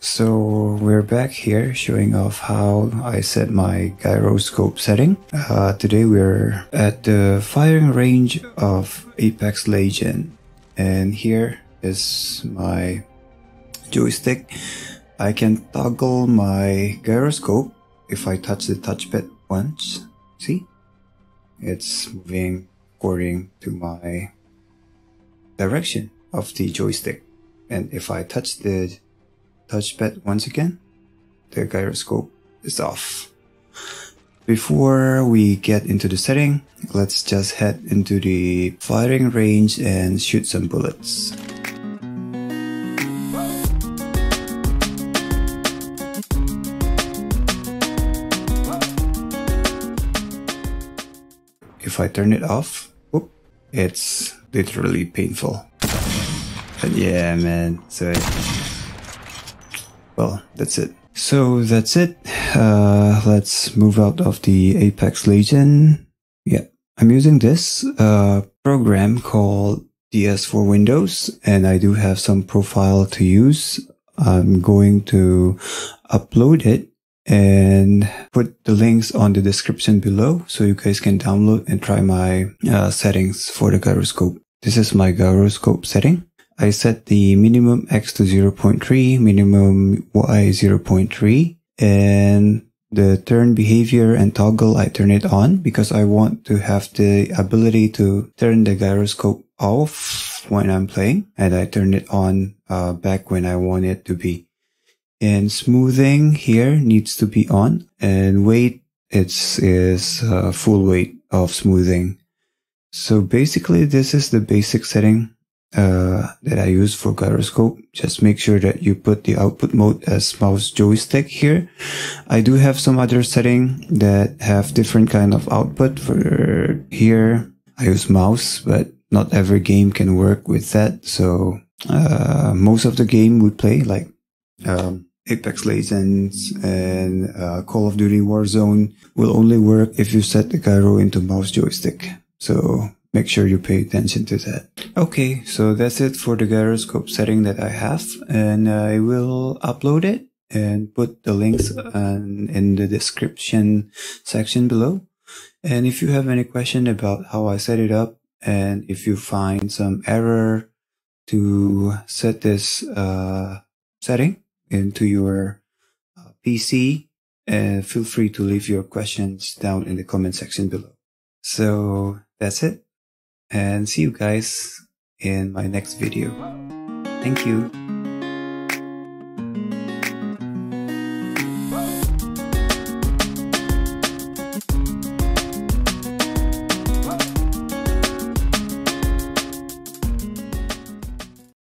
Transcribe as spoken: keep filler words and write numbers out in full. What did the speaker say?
So we're back here showing off how I set my gyroscope setting. Uh, today we're at the firing range of Apex Legends, and here is my joystick. I can toggle my gyroscope if I touch the touchpad once. See? It's moving according to my direction of the joystick. And if I touch the touchpad once again, the gyroscope is off. Before we get into the setting, let's just head into the firing range and shoot some bullets. If I turn it off, whoop, it's literally painful. But yeah, man, so well, that's it. So that's it. Uh, let's move out of the Apex Legends. Yeah, I'm using this uh, program called D S four Windows, and I do have some profile to use. I'm going to upload it and put the links on the description below so you guys can download and try my uh, settings for the gyroscope. This is my gyroscope setting. I set the minimum X to zero point three, minimum Y zero point three, and the turn behavior and toggle I turn it on because I want to have the ability to turn the gyroscope off when I'm playing, and I turn it on uh, back when I want it to be. And smoothing here needs to be on, and weight it's is uh, full weight of smoothing. So basically this is the basic setting Uh, that I use for gyroscope. Just make sure that you put the output mode as mouse joystick here. I do have some other setting that have different kind of output. For here I use mouse, but not every game can work with that. So uh, most of the game we play, like um, Apex Legends and uh, Call of Duty Warzone, will only work if you set the gyro into mouse joystick. So make sure you pay attention to that. Okay, so that's it for the gyroscope setting that I have, and I will upload it and put the links on, in the description section below. And if you have any question about how I set it up, and if you find some error to set this uh, setting into your uh, P C, uh, feel free to leave your questions down in the comment section below. So that's it. And see you guys in my next video. Thank you.